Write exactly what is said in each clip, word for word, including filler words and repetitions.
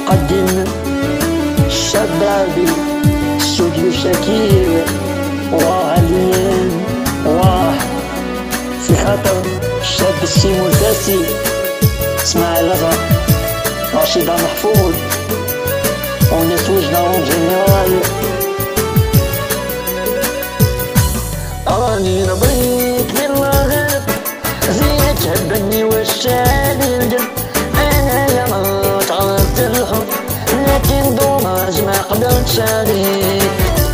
أقدم الشبابي استوديو شكير وعليان واه في خاطر الشاب السيمو الفاسي اسمع لغا رشيدة محفوظ وناس وجنا اون جينيرال. راني نبغيك من الغرب زينك هبني والشالي الجنب انايا ما تعرفت الحب لكن دوماج ما قدرتش عليك.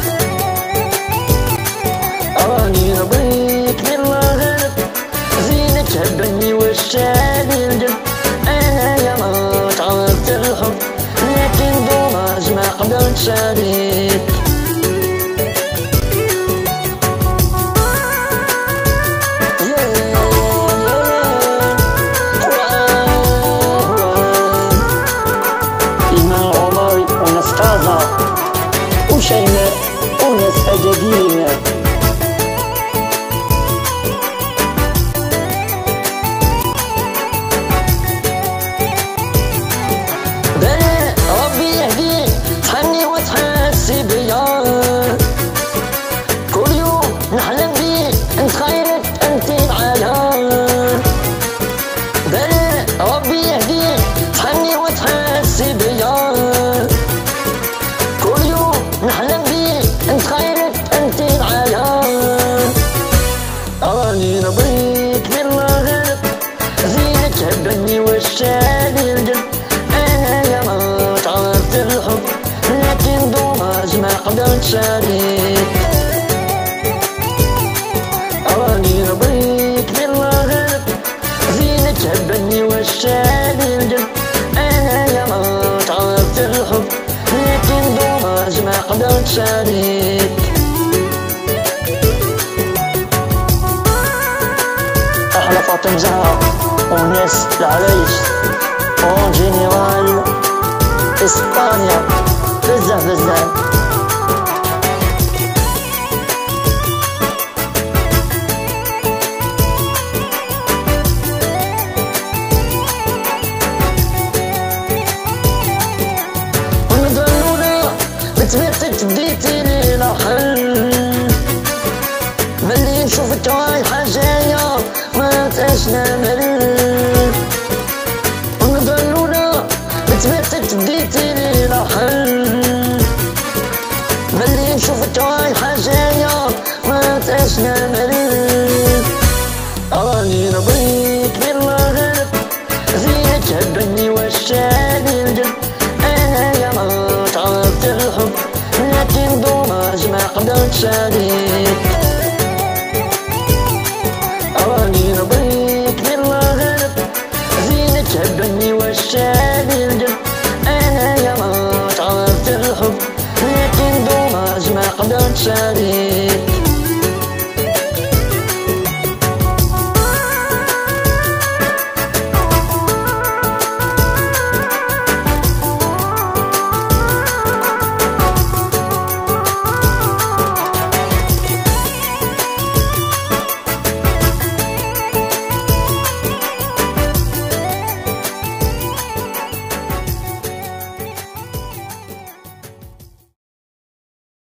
راني نبغيك من الغرب زينك هبني والشالي الجنب انايا ما تعرفت الحب لكن دوماج ما قدرتش عليك. وشيماء وناس أجدينا بلا ربي يهديك تحني وتحسي بيا كل يوم نحلم بيك نتخيلك انتي معايا. بلا ربي يهديك تحني وتحسي بيا نحلم بيك نتخيلك انتي معايا. راني نبغيك من الغرب زينك هبني والشالي الجنب انايا ما تعرفت الحب لكن دوماج ما قدرتش عليك. راني نبغيك من الغرب زينك هبني والشالي الجنب انايا ما تعرفت الحب لكن دوماج ما قدرتش عليك. أحلى فاطم زهرة وناس العرايش اون جينيرال اسبانيا بزاف بزاف. تبيتك ديتيني لحل ملي نشوفك رايحة جاية ما تاشنا ملل. ونضلونا تبيتك ديتيني لحل ملي نشوفك رايحة جاية ما تاشنا ملل. راني نبغيك من الغرب زينك هبني والشالي الجنب انايا ما تعرفت الحب لكن دوماج ما قدرتش عليك. راني نبغيك من الغرب زينك هبني والشالي الجنب انايا ما تعرفت الحب لكن دوماج ما قدرتش عليك.